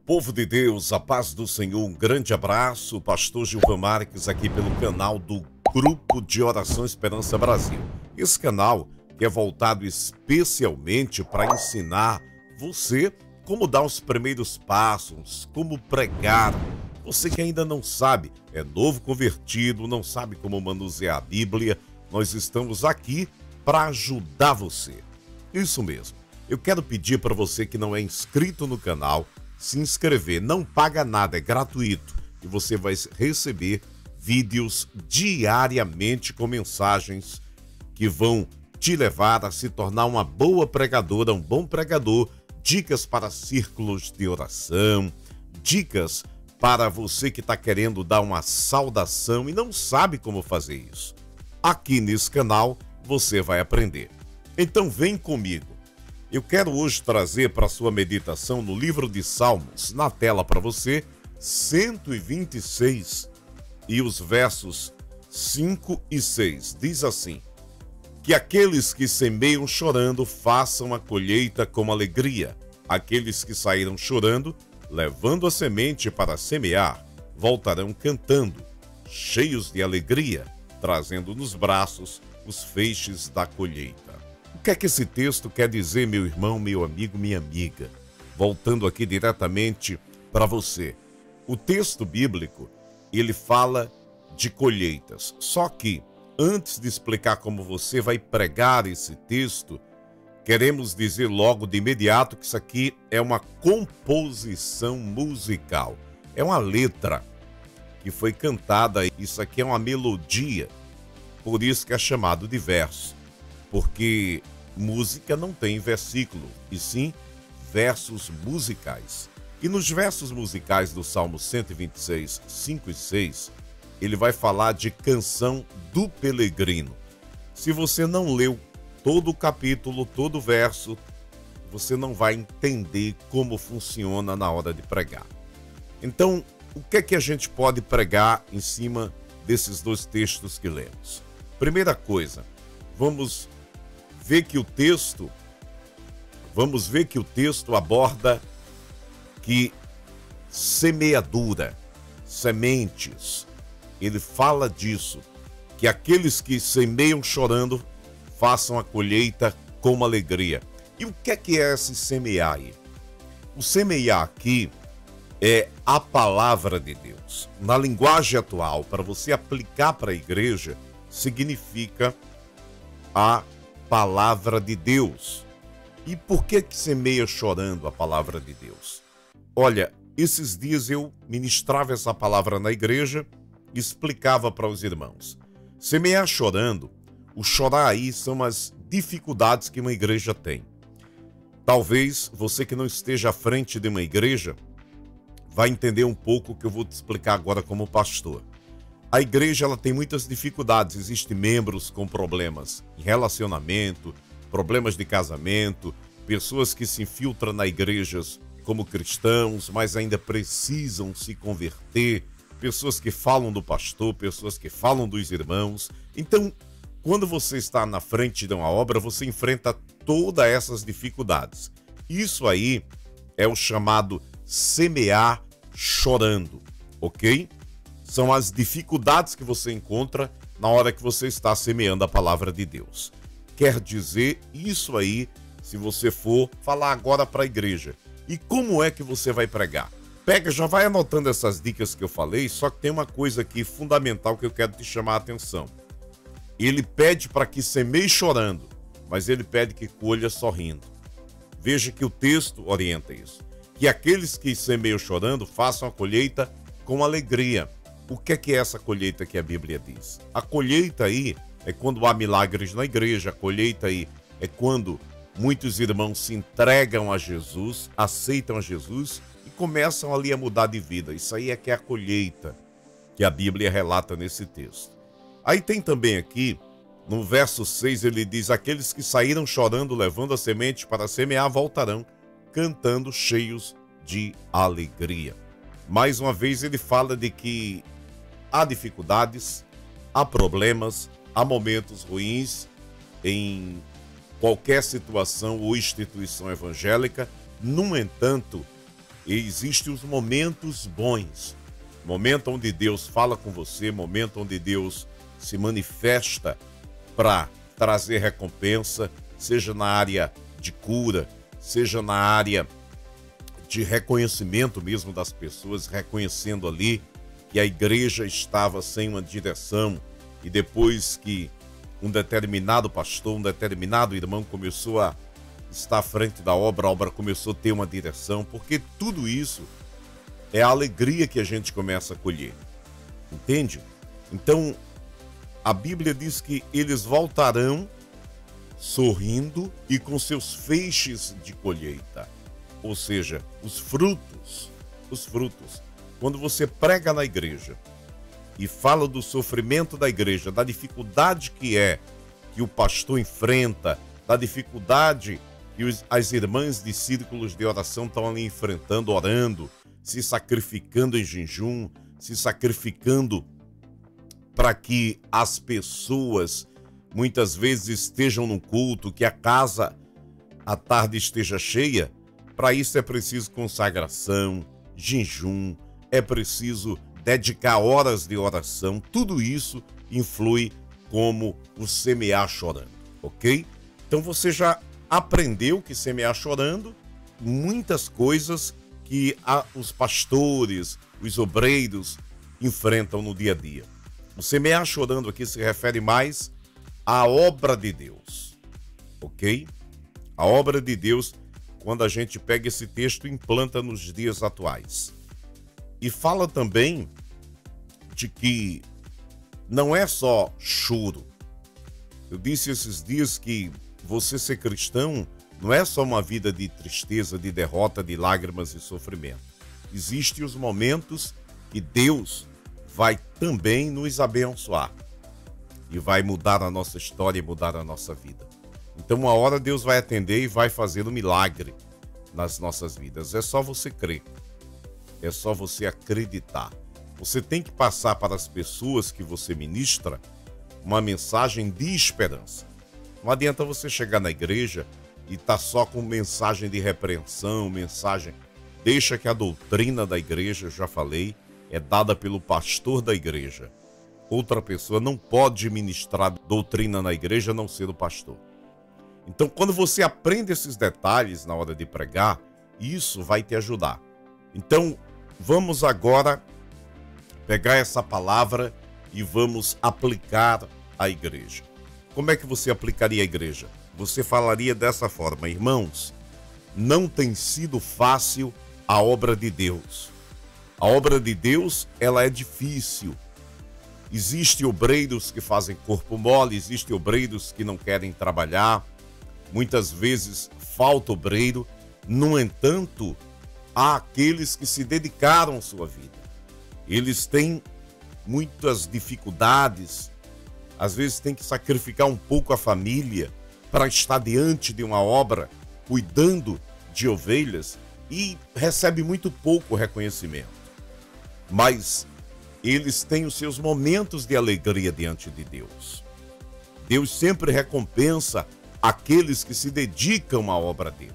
Povo de Deus, a paz do Senhor, um grande abraço, pastor Gilvan Marques aqui pelo canal do Grupo de Oração Esperança Brasil. Esse canal que é voltado especialmente para ensinar você como dar os primeiros passos, como pregar. Você que ainda não sabe, é novo convertido, não sabe como manusear a Bíblia, nós estamos aqui para ajudar você. Isso mesmo. Eu quero pedir para você que não é inscrito no canal, se inscrever, não paga nada, é gratuito e você vai receber vídeos diariamente com mensagens que vão te levar a se tornar uma boa pregadora, um bom pregador, dicas para círculos de oração, dicas para você que está querendo dar uma saudação e não sabe como fazer isso. Aqui nesse canal você vai aprender. Então vem comigo. Eu quero hoje trazer para sua meditação no livro de Salmos, na tela para você, 126 e os versos 5 e 6. Diz assim: que aqueles que semeiam chorando façam a colheita com alegria. Aqueles que saíram chorando, levando a semente para semear, voltarão cantando, cheios de alegria, trazendo nos braços os feixes da colheita. O que é que esse texto quer dizer, meu irmão, meu amigo, minha amiga? Voltando aqui diretamente para você. O texto bíblico, ele fala de colheitas. Só que, antes de explicar como você vai pregar esse texto, queremos dizer logo de imediato que isso aqui é uma composição musical. É uma letra que foi cantada, isso aqui é uma melodia, por isso que é chamado de verso. Porque música não tem versículo, e sim versos musicais. E nos versos musicais do Salmo 126, 5 e 6, ele vai falar de canção do peregrino. Se você não leu todo o capítulo, todo o verso, você não vai entender como funciona na hora de pregar. Então, o que é que a gente pode pregar em cima desses dois textos que lemos? Primeira coisa, vamos ver que o texto aborda que semeadura, sementes, ele fala disso, que aqueles que semeiam chorando façam a colheita com alegria. E o que é esse semear aí? O semear aqui é a palavra de Deus. Na linguagem atual, para você aplicar para a igreja, significa a palavra de Deus. E por que semeia chorando a palavra de Deus? Olha, esses dias eu ministrava essa palavra na igreja e explicava para os irmãos. Semear chorando, o chorar aí são as dificuldades que uma igreja tem. Talvez você que não esteja à frente de uma igreja vai entender um pouco o que eu vou te explicar agora como pastor. A igreja ela tem muitas dificuldades, existem membros com problemas em relacionamento, problemas de casamento, pessoas que se infiltram na igreja como cristãos, mas ainda precisam se converter, pessoas que falam do pastor, pessoas que falam dos irmãos. Então, quando você está na frente de uma obra, você enfrenta todas essas dificuldades. Isso aí é o chamado semear chorando, ok? São as dificuldades que você encontra na hora que você está semeando a palavra de Deus. Quer dizer, isso aí, se você for falar agora para a igreja. E como é que você vai pregar? Pega, já vai anotando essas dicas que eu falei, só que tem uma coisa aqui fundamental que eu quero te chamar a atenção. Ele pede para que semeie chorando, mas ele pede que colha sorrindo. Veja que o texto orienta isso. Que aqueles que semeiam chorando façam a colheita com alegria. O que é essa colheita que a Bíblia diz? A colheita aí é quando há milagres na igreja, a colheita aí é quando muitos irmãos se entregam a Jesus, aceitam a Jesus e começam ali a mudar de vida. Isso aí é que é a colheita que a Bíblia relata nesse texto. Aí tem também aqui, no verso 6, ele diz: aqueles que saíram chorando, levando a semente para semear, voltarão cantando cheios de alegria. Mais uma vez ele fala de que há dificuldades, há problemas, há momentos ruins em qualquer situação ou instituição evangélica. No entanto, E existem os momentos bons, momento onde Deus fala com você, momento onde Deus se manifesta para trazer recompensa, seja na área de cura, seja na área de reconhecimento mesmo das pessoas, reconhecendo ali que a igreja estava sem uma direção, e depois que um determinado pastor, um determinado irmão começou a estar à frente da obra, a obra começou a ter uma direção, porque tudo isso é a alegria que a gente começa a colher, entende? Então, a Bíblia diz que eles voltarão sorrindo e com seus feixes de colheita, ou seja, os frutos. Quando você prega na igreja e fala do sofrimento da igreja, da dificuldade que o pastor enfrenta, da dificuldade que as irmãs de círculos de oração estão ali enfrentando, orando, se sacrificando em jejum, se sacrificando para que as pessoas muitas vezes estejam no culto, que a casa à tarde esteja cheia. Para isso é preciso consagração, jejum, é preciso dedicar horas de oração. Tudo isso influi como o semear chorando, ok? Então você já aprendeu que semear chorando, muitas coisas que os pastores, os obreiros enfrentam no dia a dia. O semear chorando aqui se refere mais à obra de Deus, ok? A obra de Deus, quando a gente pega esse texto e implanta nos dias atuais. E fala também de que não é só choro. Eu disse esses dias que você ser cristão não é só uma vida de tristeza, de derrota, de lágrimas e sofrimento. Existem os momentos que Deus vai também nos abençoar e vai mudar a nossa história e mudar a nossa vida. Então, uma hora Deus vai atender e vai fazer um milagre nas nossas vidas. É só você crer. É só você acreditar. Você tem que passar para as pessoas que você ministra uma mensagem de esperança. Não adianta você chegar na igreja e estar só com mensagem de repreensão, mensagem... Deixa que a doutrina da igreja, eu já falei, é dada pelo pastor da igreja. Outra pessoa não pode ministrar doutrina na igreja a não ser o pastor. Então, quando você aprende esses detalhes na hora de pregar, isso vai te ajudar. Então, vamos agora pegar essa palavra e vamos aplicar à igreja. Como é que você aplicaria à igreja? Você falaria dessa forma: irmãos, não tem sido fácil a obra de Deus. A obra de Deus, ela é difícil. Existem obreiros que fazem corpo mole, existem obreiros que não querem trabalhar. Muitas vezes falta obreiro. No entanto, há aqueles que se dedicaram à sua vida. Eles têm muitas dificuldades. Às vezes tem que sacrificar um pouco a família para estar diante de uma obra, cuidando de ovelhas, e recebe muito pouco reconhecimento. Mas eles têm os seus momentos de alegria diante de Deus. Deus sempre recompensa aqueles que se dedicam à obra dele.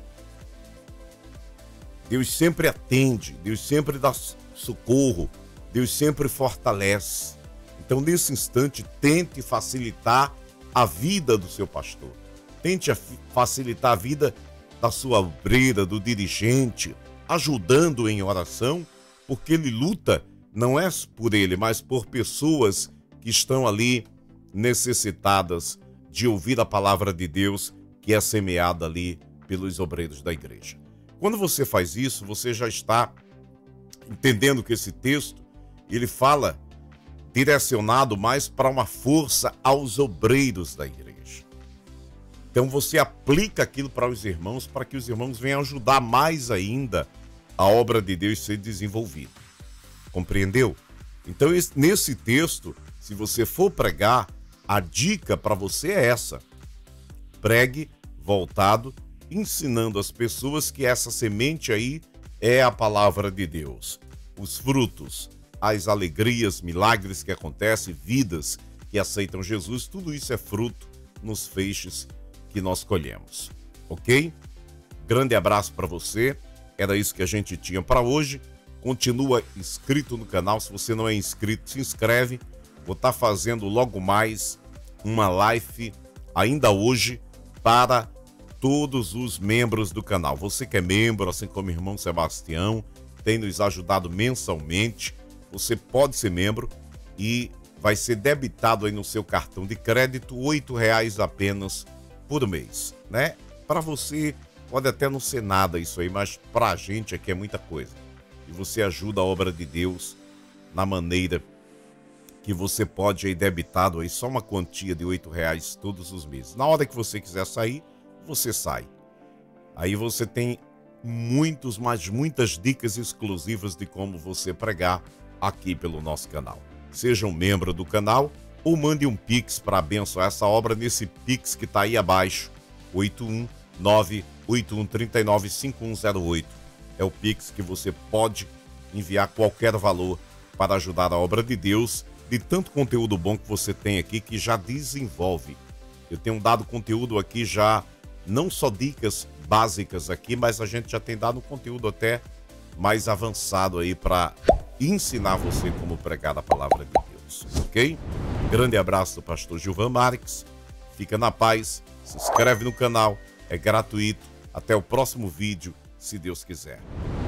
Deus sempre atende, Deus sempre dá socorro, Deus sempre fortalece. Então, nesse instante, tente facilitar a vida do seu pastor. Tente facilitar a vida da sua obreira, do dirigente, ajudando em oração, porque ele luta não é por ele, mas por pessoas que estão ali necessitadas de ouvir a palavra de Deus que é semeada ali pelos obreiros da igreja. Quando você faz isso, você já está entendendo que esse texto, ele fala direcionado mais para uma força aos obreiros da igreja. Então você aplica aquilo para os irmãos, para que os irmãos venham ajudar mais ainda a obra de Deus ser desenvolvida. Compreendeu? Então nesse texto, se você for pregar, a dica para você é essa: pregue voltado, ensinando as pessoas que essa semente aí é a palavra de Deus. Os frutos, as alegrias, milagres que acontecem, vidas que aceitam Jesus, tudo isso é fruto nos feixes que nós colhemos, ok? Grande abraço para você, era isso que a gente tinha para hoje. Continua inscrito no canal. Se você não é inscrito, se inscreve. Vou estar fazendo logo mais uma live ainda hoje para todos os membros do canal. Você que é membro, assim como o irmão Sebastião, tem nos ajudado mensalmente. Você pode ser membro e vai ser debitado aí no seu cartão de crédito R$8 apenas por mês, né? Para você pode até não ser nada isso aí, mas para a gente aqui é muita coisa. E você ajuda a obra de Deus na maneira que você pode aí debitado aí só uma quantia de R$8 todos os meses. Na hora que você quiser sair, você sai. Aí você tem muitas dicas exclusivas de como você pregar aqui pelo nosso canal. Seja um membro do canal ou mande um Pix para abençoar essa obra nesse Pix que está aí abaixo, 81981395108. É o Pix que você pode enviar qualquer valor para ajudar a obra de Deus, de tanto conteúdo bom que você tem aqui que já desenvolve. Eu tenho dado conteúdo aqui já, não só dicas básicas aqui, mas a gente já tem dado um conteúdo até mais avançado aí para ensinar você como pregar a palavra de Deus, ok? Grande abraço do pastor Gilvan Marques, fica na paz, se inscreve no canal, é gratuito. Até o próximo vídeo, se Deus quiser.